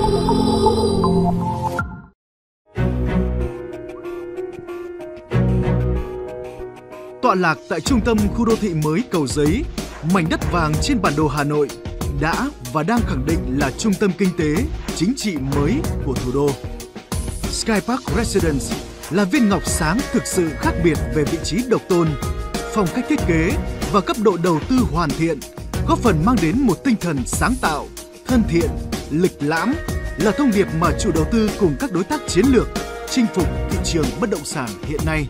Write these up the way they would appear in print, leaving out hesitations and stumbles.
Tọa lạc tại trung tâm khu đô thị mới Cầu Giấy, mảnh đất vàng trên bản đồ Hà Nội đã và đang khẳng định là trung tâm kinh tế, chính trị mới của thủ đô. Sky Park Residence là viên ngọc sáng thực sự khác biệt về vị trí độc tôn, phong cách thiết kế và cấp độ đầu tư hoàn thiện, góp phần mang đến một tinh thần sáng tạo, thân thiện, lịch lãm là thông điệp mà chủ đầu tư cùng các đối tác chiến lược chinh phục thị trường bất động sản hiện nay.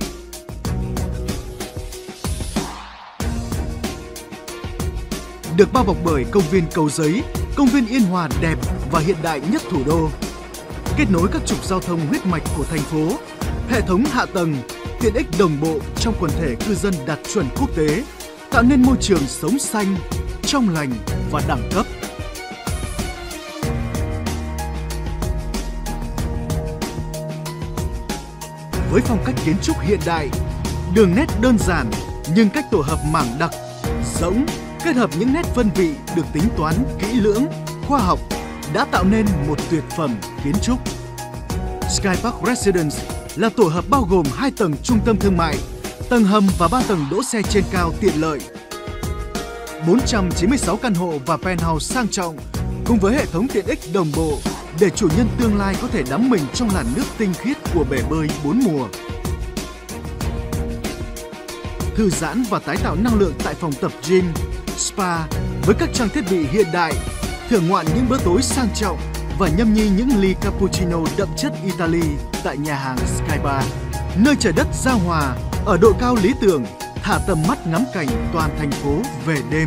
Được bao bọc bởi công viên Cầu Giấy, công viên Yên Hòa đẹp và hiện đại nhất thủ đô. Kết nối các trục giao thông huyết mạch của thành phố, hệ thống hạ tầng, tiện ích đồng bộ trong quần thể cư dân đạt chuẩn quốc tế, tạo nên môi trường sống xanh, trong lành và đẳng cấp. Với phong cách kiến trúc hiện đại, đường nét đơn giản nhưng cách tổ hợp mảng đặc, rỗng, kết hợp những nét phân vị được tính toán kỹ lưỡng, khoa học đã tạo nên một tuyệt phẩm kiến trúc. Sky Park Residence là tổ hợp bao gồm 2 tầng trung tâm thương mại, tầng hầm và 3 tầng đỗ xe trên cao tiện lợi. 496 căn hộ và penthouse sang trọng cùng với hệ thống tiện ích đồng bộ để chủ nhân tương lai có thể đắm mình trong làn nước tinh khiết của bể bơi 4 mùa. Thư giãn và tái tạo năng lượng tại phòng tập gym, spa với các trang thiết bị hiện đại, thưởng ngoạn những bữa tối sang trọng và nhâm nhi những ly cappuccino đậm chất Italy tại nhà hàng Sky Bar, nơi trời đất giao hòa ở độ cao lý tưởng, thả tầm mắt ngắm cảnh toàn thành phố về đêm.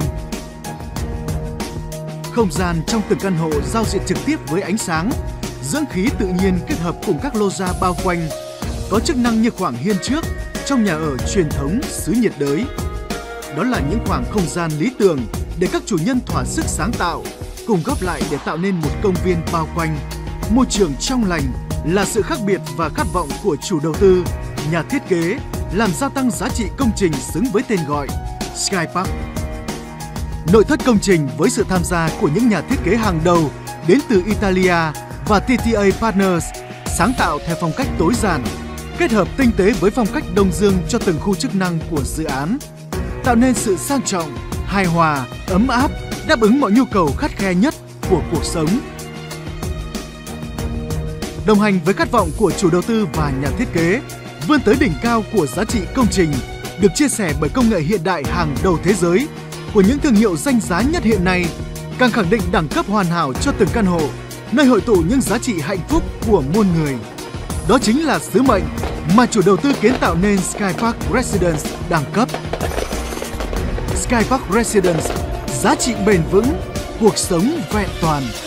Không gian trong từng căn hộ giao diện trực tiếp với ánh sáng, dưỡng khí tự nhiên kết hợp cùng các lô gia bao quanh, có chức năng như khoảng hiên trước trong nhà ở truyền thống xứ nhiệt đới. Đó là những khoảng không gian lý tưởng để các chủ nhân thỏa sức sáng tạo, cùng góp lại để tạo nên một công viên bao quanh. Môi trường trong lành là sự khác biệt và khát vọng của chủ đầu tư, nhà thiết kế, làm gia tăng giá trị công trình xứng với tên gọi Sky Park. Nội thất công trình với sự tham gia của những nhà thiết kế hàng đầu đến từ Italia và TTA Partners, sáng tạo theo phong cách tối giản, kết hợp tinh tế với phong cách Đông Dương cho từng khu chức năng của dự án, tạo nên sự sang trọng, hài hòa, ấm áp, đáp ứng mọi nhu cầu khắt khe nhất của cuộc sống. Đồng hành với khát vọng của chủ đầu tư và nhà thiết kế, vươn tới đỉnh cao của giá trị công trình, được chia sẻ bởi công nghệ hiện đại hàng đầu thế giới của những thương hiệu danh giá nhất hiện nay, càng khẳng định đẳng cấp hoàn hảo cho từng căn hộ, nơi hội tụ những giá trị hạnh phúc của muôn người. Đó chính là sứ mệnh mà chủ đầu tư kiến tạo nên Sky Park Residence đẳng cấp. Sky Park Residence, giá trị bền vững, cuộc sống vẹn toàn.